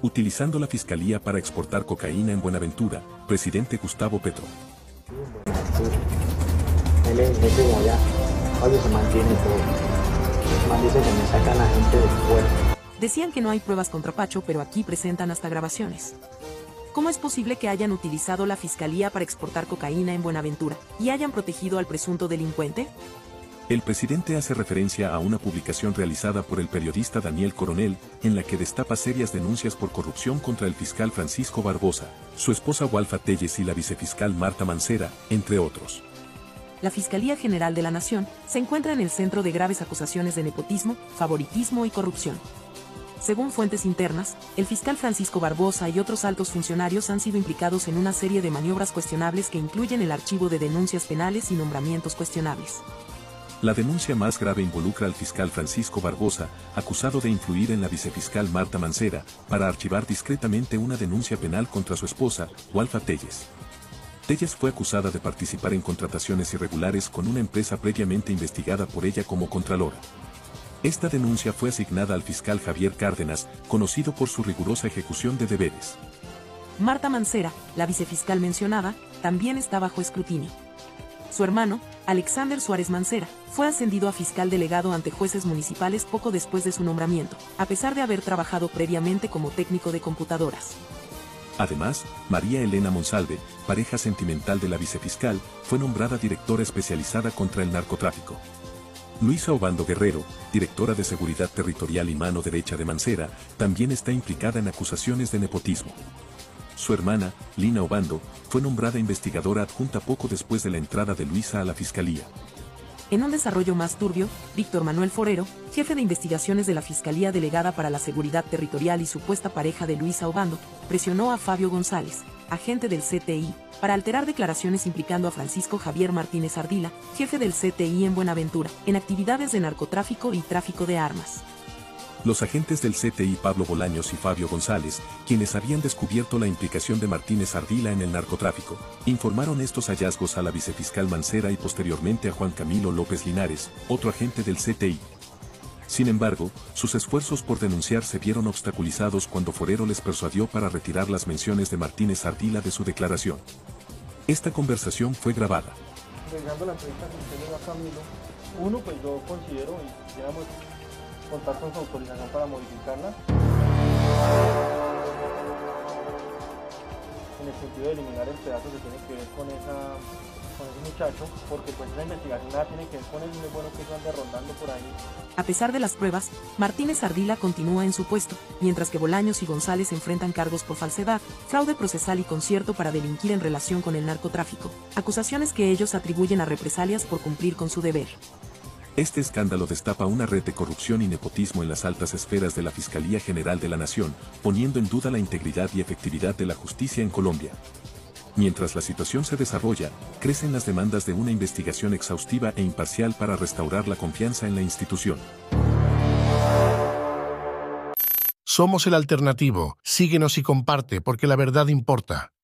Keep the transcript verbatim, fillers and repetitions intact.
utilizando la fiscalía para exportar cocaína en Buenaventura, presidente Gustavo Petro. Él es el jefe de allá. Oye, se mantiene todo. El man dice que me sacan la gente del pueblo. Decían que no hay pruebas contra Pacho, pero aquí presentan hasta grabaciones. ¿Cómo es posible que hayan utilizado la fiscalía para exportar cocaína en Buenaventura y hayan protegido al presunto delincuente? El presidente hace referencia a una publicación realizada por el periodista Daniel Coronel, en la que destapa serias denuncias por corrupción contra el fiscal Francisco Barbosa, su esposa Walfa Telles y la vicefiscal Marta Mancera, entre otros. La Fiscalía General de la Nación se encuentra en el centro de graves acusaciones de nepotismo, favoritismo y corrupción. Según fuentes internas, el fiscal Francisco Barbosa y otros altos funcionarios han sido implicados en una serie de maniobras cuestionables que incluyen el archivo de denuncias penales y nombramientos cuestionables. La denuncia más grave involucra al fiscal Francisco Barbosa, acusado de influir en la vicefiscal Marta Mancera, para archivar discretamente una denuncia penal contra su esposa, Walfa Telles. Telles fue acusada de participar en contrataciones irregulares con una empresa previamente investigada por ella como contralora. Esta denuncia fue asignada al fiscal Javier Cárdenas, conocido por su rigurosa ejecución de deberes. Marta Mancera, la vicefiscal mencionada, también está bajo escrutinio. Su hermano, Alexander Suárez Mancera, fue ascendido a fiscal delegado ante jueces municipales poco después de su nombramiento, a pesar de haber trabajado previamente como técnico de computadoras. Además, María Elena Monsalve, pareja sentimental de la vicefiscal, fue nombrada directora especializada contra el narcotráfico. Luisa Obando Guerrero, directora de Seguridad Territorial y mano derecha de Mancera, también está implicada en acusaciones de nepotismo. Su hermana, Lina Obando, fue nombrada investigadora adjunta poco después de la entrada de Luisa a la fiscalía. En un desarrollo más turbio, Víctor Manuel Forero, jefe de investigaciones de la Fiscalía Delegada para la Seguridad Territorial y supuesta pareja de Luisa Obando, presionó a Fabio González, agente del C T I, para alterar declaraciones implicando a Francisco Javier Martínez Ardila, jefe del C T I en Buenaventura, en actividades de narcotráfico y tráfico de armas. Los agentes del C T I Pablo Bolaños y Fabio González, quienes habían descubierto la implicación de Martínez Ardila en el narcotráfico, informaron estos hallazgos a la vicefiscal Mancera y posteriormente a Juan Camilo López Linares, otro agente del C T I. Sin embargo, sus esfuerzos por denunciar se vieron obstaculizados cuando Forero les persuadió para retirar las menciones de Martínez Ardila de su declaración. Esta conversación fue grabada. Llegando a la entrevista que usted le dio a Camilo, uno, pues yo considero, y quisiéramos contar con su autorización para modificarla, en el sentido de eliminar el pedazo que tiene que ver con, esa, con ese muchacho, porque pues esa investigación nada tiene que ver con él, no es bueno que eso ande rondando por ahí. A pesar de las pruebas, Martínez Ardila continúa en su puesto, mientras que Bolaños y González enfrentan cargos por falsedad, fraude procesal y concierto para delinquir en relación con el narcotráfico, acusaciones que ellos atribuyen a represalias por cumplir con su deber. Este escándalo destapa una red de corrupción y nepotismo en las altas esferas de la Fiscalía General de la Nación, poniendo en duda la integridad y efectividad de la justicia en Colombia. Mientras la situación se desarrolla, crecen las demandas de una investigación exhaustiva e imparcial para restaurar la confianza en la institución. Somos el alternativo. Síguenos y comparte porque la verdad importa.